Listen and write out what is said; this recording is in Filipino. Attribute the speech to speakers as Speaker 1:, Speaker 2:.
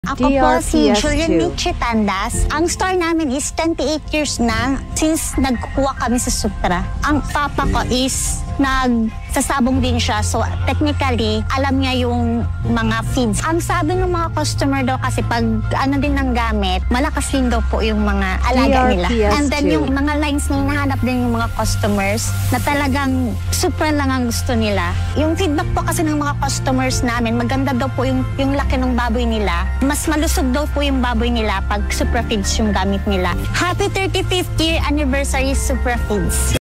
Speaker 1: Ako po si Julian
Speaker 2: DRPS2.
Speaker 1: Nietzsche Tandas. Ang store namin is 28 years na since nagkuha kami sa Supra. Ang papa ko is nagsasabong din siya. So technically, alam niya yung mga feeds. Ang sabi ng mga customer daw kasi pag ano din ng gamit, malakas din daw po yung mga alaga nila.
Speaker 2: DRPS2.
Speaker 1: And then yung mga lines na hinahanap din yung mga customers na talagang Supra lang ang gusto nila. Yung feedback po kasi ng mga customers namin, maganda daw po yung laki ng baboy nila. Mas malusog daw po yung baboy nila pag Supra Feeds yung gamit nila. Happy 35th year anniversary Supra Feeds!